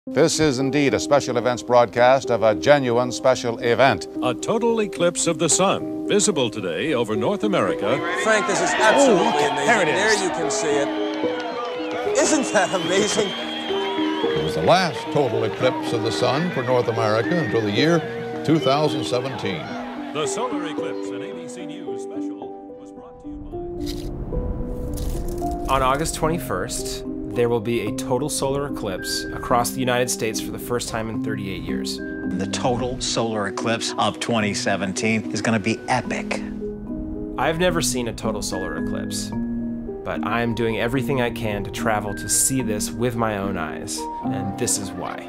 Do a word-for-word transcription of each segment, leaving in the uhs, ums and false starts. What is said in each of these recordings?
This is indeed a special events broadcast of a genuine special event. A total eclipse of the sun, visible today over North America. Frank, this is absolutely oh, amazing. There it is. There you can see it. Isn't that amazing? It was the last total eclipse of the sun for North America until the year two thousand seventeen. The solar eclipse, an A B C News special, was brought to you by... On August twenty-first, there will be a total solar eclipse across the United States for the first time in thirty-eight years. The total solar eclipse of twenty seventeen is going to be epic. I've never seen a total solar eclipse, but I'm doing everything I can to travel to see this with my own eyes, and this is why.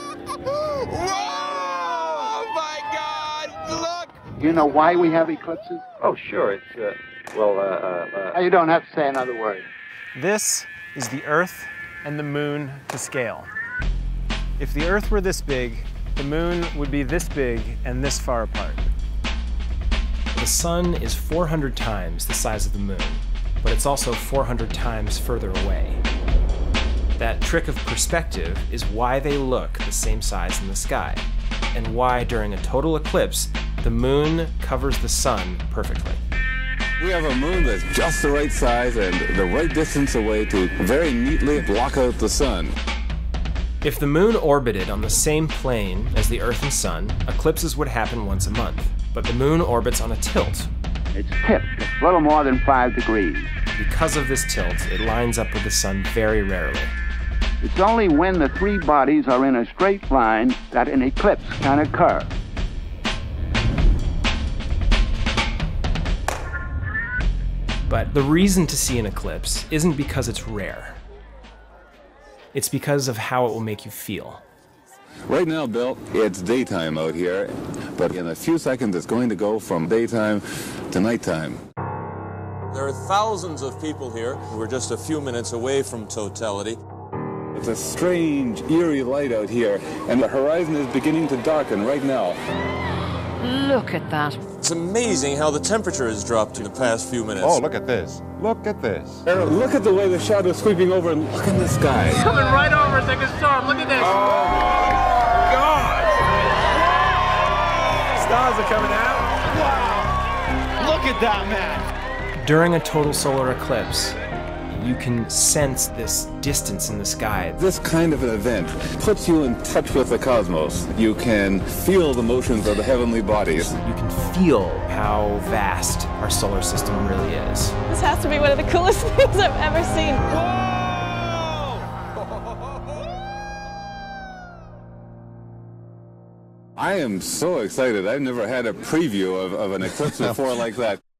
Oh my God, look! You know why we have eclipses? Oh, sure. It's, uh, well, uh, uh, uh... You don't have to say another word. This is the Earth and the Moon to scale. If the Earth were this big, the Moon would be this big and this far apart. The Sun is four hundred times the size of the Moon, but it's also four hundred times further away. That trick of perspective is why they look the same size in the sky, and why during a total eclipse, the Moon covers the Sun perfectly. We have a moon that's just the right size and the right distance away to very neatly block out the sun. If the Moon orbited on the same plane as the Earth and Sun, eclipses would happen once a month. But the Moon orbits on a tilt. It's tipped a little more than five degrees. Because of this tilt, it lines up with the Sun very rarely. It's only when the three bodies are in a straight line that an eclipse can occur. But the reason to see an eclipse isn't because it's rare. It's because of how it will make you feel. Right now, Bill, it's daytime out here, but in a few seconds it's going to go from daytime to nighttime. There are thousands of people here. We're just a few minutes away from totality. It's a strange, eerie light out here, and the horizon is beginning to darken right now. Look at that. It's amazing how the temperature has dropped in the past few minutes. Oh, look at this. Look at this. Aaron, look at the way the shadow's sweeping over, and look in the sky. It's coming right over us like a storm. Look at this. Oh, my God. Stars are coming out. Wow. Look at that, man. During a total solar eclipse, you can sense this distance in the sky. This kind of an event puts you in touch with the cosmos. You can feel the motions of the heavenly bodies. You can feel how vast our solar system really is. This has to be one of the coolest things I've ever seen. I am so excited. I've never had a preview of, of an eclipse before like that.